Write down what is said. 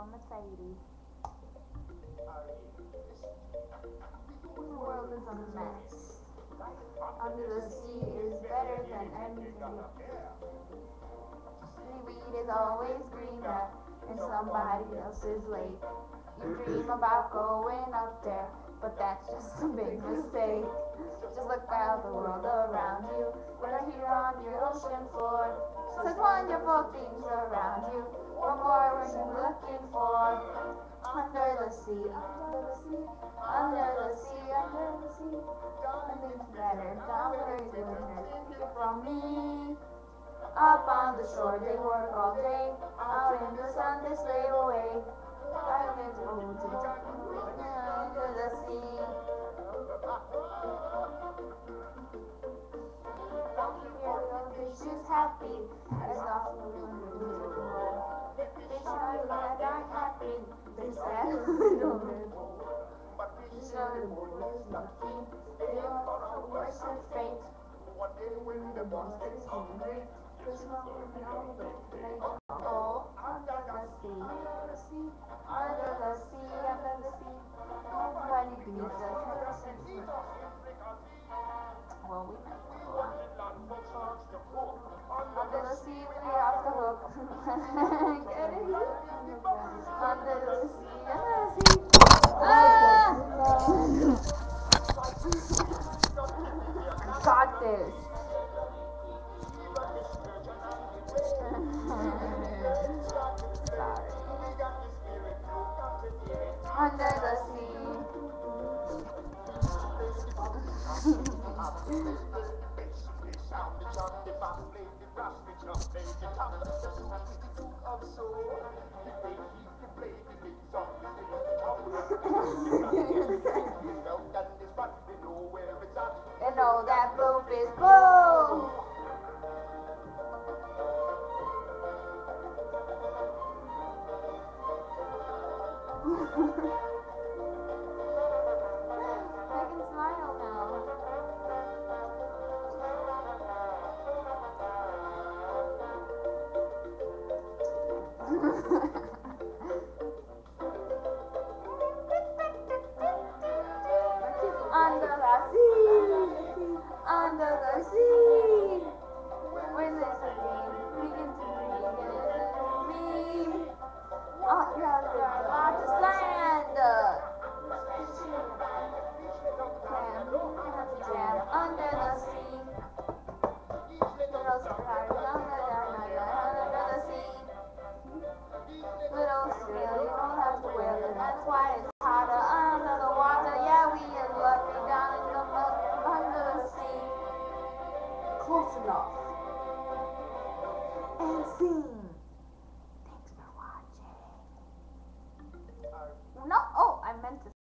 Mercedes. The world is a mess. Under the sea is better than anything. Seaweed is always greener in somebody else's lake. You dream about going up there, but that's just a big mistake. Just look out the world around you. We're here on your ocean floor. Such wonderful things around you. What more were you looking for? Under the sea, under the sea, under the sea, under the sea. Nothing's better down where you're hear from me. Up on the shore they work all day. Out in the sun they slave away. Islands hold under the sea. Here the fish is happy as often under the world. Fish are glad are happy. They sad little bit. Fish are the boys lucky. They don't know worse than fate. One day when the monster is hungry. Oh, under the sea, under the sea, under the sea, under the sea. Nobody believes us. Well, we might as well. Under the sea, we are off the hook. Get it? Under the sea, under the sea. Ah! Got this. Under the sea. You know that bluefish blue. I can smile now. Under the sea, under the sea. When there's a game, we can see me. Under the largest land. Jam under the sea. Little stars under the sea. Little still, you don't have to wear it. That's why it's hotter under the water. Yeah, we are lucky down in the mud under the sea. Close enough. And sing.